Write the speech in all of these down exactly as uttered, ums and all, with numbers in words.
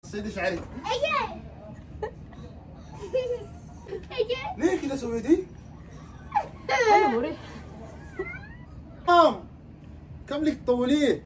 سيدي شعري. اجل اجل ليه كده سويتي؟ انا مريح. مام كم لك تطوليه؟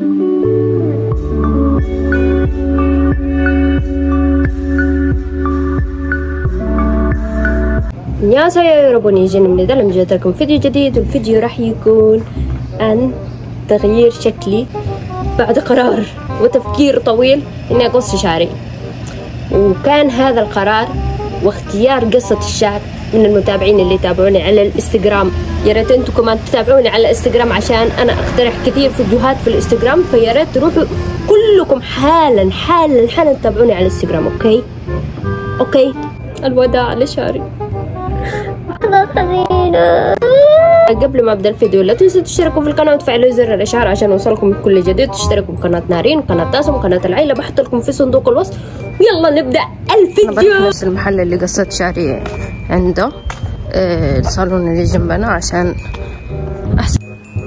안녕하세요 여러분، يجينا من دلم جيت لكم فيديو جديد، والفيديو راح يكون عن تغيير شكلي بعد قرار وتفكير طويل اني اقص شعري. وكان هذا القرار واختيار قصة الشعر من المتابعين اللي يتابعوني على الانستغرام. يا ريت انتم كمان تتابعوني على الانستغرام عشان انا اقترح كثير فيديوهات في الانستغرام، فيا ريت تروحوا كلكم حالا حالا حالا تتابعوني على الانستغرام. اوكي اوكي الوداع لشعري. خلاص حزينة. قبل ما ابدا الفيديو لا تنسوا تشتركوا في القناه وتفعلوا زر الاشعار عشان يوصلكم كل جديد. تشتركوا بقناه نارين، قناه تاسم، قناه العيله، بحط لكم في صندوق الوصف. ويلا نبدا الفيديو. انا نفس المحل اللي قصت شعري عنده، آه الصالون اللي جنبنا عشان احسن.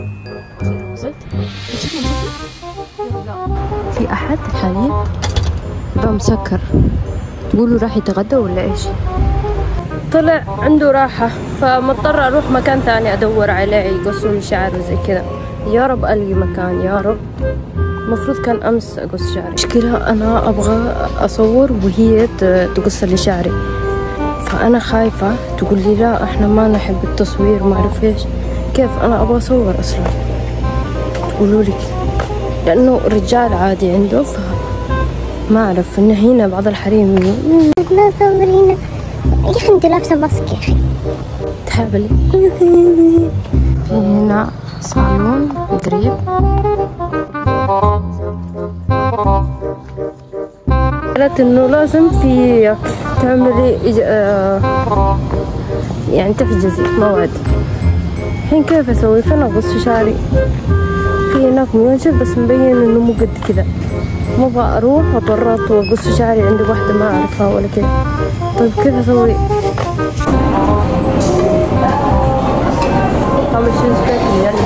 في احد حاليا بقى مسكر، تقولوا راح يتغدى ولا ايش؟ طلع عنده راحة، فمضطر اروح مكان ثاني ادور عليه يقصوا لي شعر وزي كذا. يا رب الاقي مكان يا رب. المفروض كان امس اقص شعري. مشكلة انا ابغى اصور وهي تقص لي شعري، فانا خايفة تقول لي لا احنا ما نحب التصوير ما اعرف ايش. كيف انا ابغى اصور اصلا؟ قولوا لي، لانه رجال عادي عنده، فما اعرف ان هنا بعض الحريم لا صورينا يا اخي، انت لابسه ماسك يا اخي. تحبلي. في هنا صالون قريب. قالت انه لازم في تعملي آه يعني تحجزي موعد. الحين كيف اسوي؟ فين اقص شعري؟ في هناك منجد بس مبين انه مو قد كذا. مبغى اروح واضطرت واقص شعري عند واحدة ما اعرفها ولا كذا. طيب كيف اسوي؟ اعمل شيء شكلي يعني.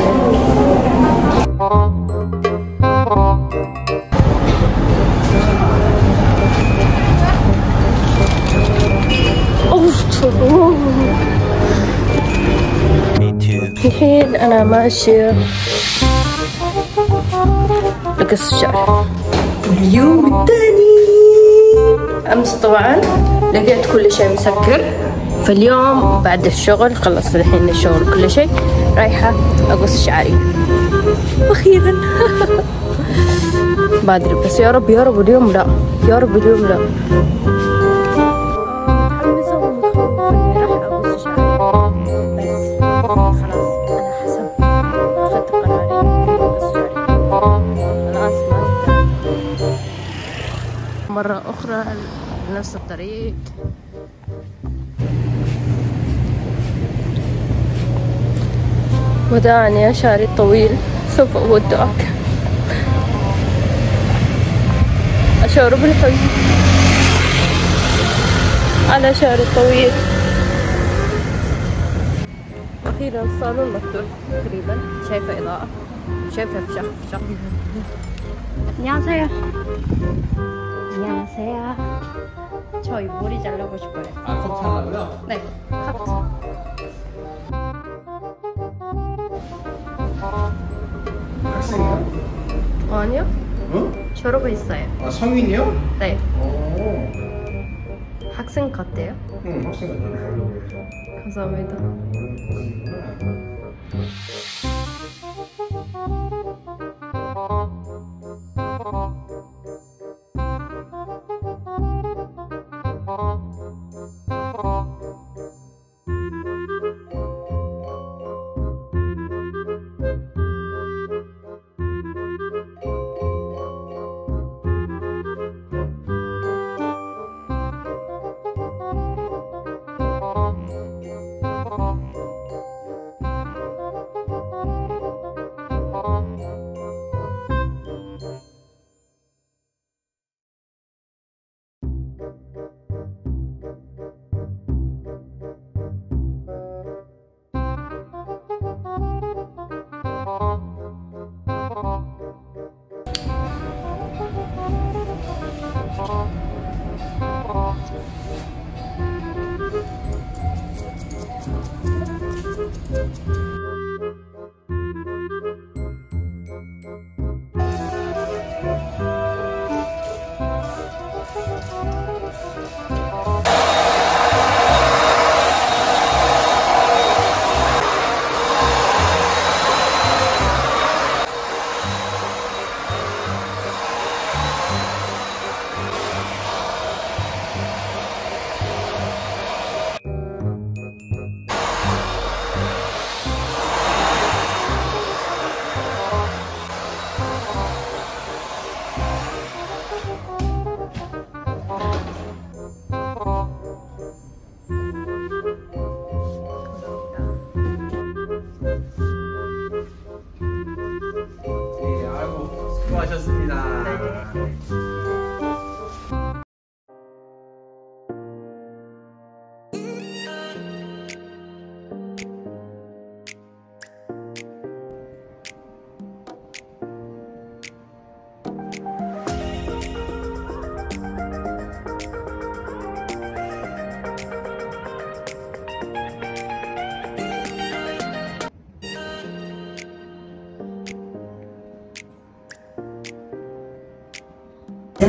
الحين انا ماشية اقص شعري. اليوم الثاني. امس طبعا لقيت كل شيء مسكر، فاليوم بعد الشغل خلصت الحين الشغل كل شيء، رايحة اقص شعري اخيرا. بادري بس يا رب يا رب اليوم لا، يا رب اليوم لا. متحمسة ومتخوفة اني راح اقص شعري، بس خلاص انا حسب اخذت قراري اقص شعري. خلاص ما مرة اخرى نفس الطريق. وداعا يا شعري الطويل، سوف أودعك. أشعر بالحزن على شعري الطويل. أخيرا الصالون مفتوح تقريبا، شايفة إضاءة، شايفة فشخ فشخ. 안녕하세요. 안녕하세요. 저희 머리 자르고 싶어요. 아 커트 하려고요? 네, 카트. 학생이요? 아니요, 어? 졸업했어요. 아 성인이요? 네. 오. 학생 같대요. 응 학생 같아요. 감사합니다.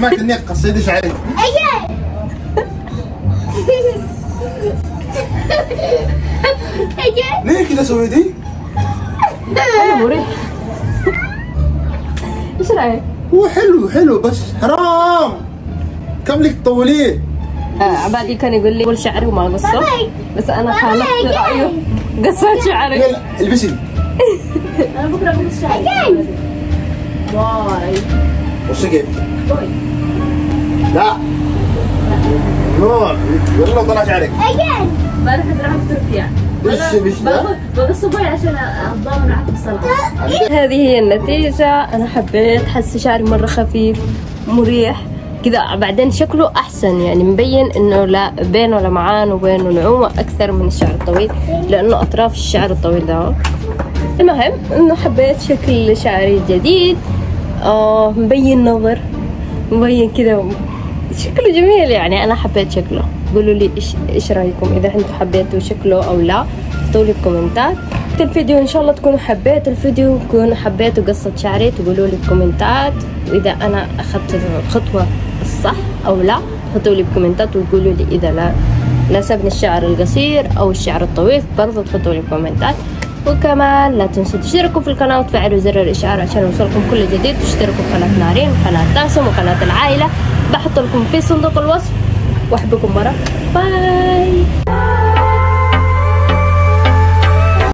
سمعت انك قصيتي شعرك. اجل اجل ليه كذا سويتي؟ حلو مريح. ايش رايك؟ هو حلو حلو بس حرام. كم لك تطوليه؟ آه عبادي كان يقول لي طول شعري وما قصه، بس انا خالفت رايه قصيت شعري. يلا البسي. انا بكره قص شعري. واي بصي كيف؟ لا نور يلا طلع شعرك. اجل ما رح ازرعها في تركيا. بس بس بقص بوي عشان الضامن راح توصلها. هذه هي النتيجة. أنا حبيت، حس شعري مرة خفيف مريح كذا، بعدين شكله أحسن يعني مبين إنه لا بينه لمعان وبينه نعومة أكثر من الشعر الطويل، لأنه أطراف الشعر الطويل ده. المهم إنه حبيت شكل شعري الجديد، آه مبين نظر، مبين كذا، شكله جميل يعني. أنا حبيت شكله. قولوا لي إيش إيش رأيكم، إذا أنتم حبيتوا شكله أو لا، اكتبوا لي بكومنتات. الفيديو إن شاء الله تكونوا حبيتوا الفيديو، تكونوا حبيتوا قصة شعري، تقولوا لي بكومنتات. وإذا أنا أخذت الخطوة الصح أو لا، حطوا لي بكومنتات وقولوا لي إذا لا ناسبني الشعر القصير أو الشعر الطويل، برضه تحطوا لي بكومنتات. وكمان لا تنسوا تشتركوا في القناة وتفعلوا زر الإشعار عشان يوصلكم كل جديد. تشتركوا في قناة نارين وقناة تاسم وقناة العائلة، بحط لكم في صندوق الوصف. وأحبكم مرة. باي.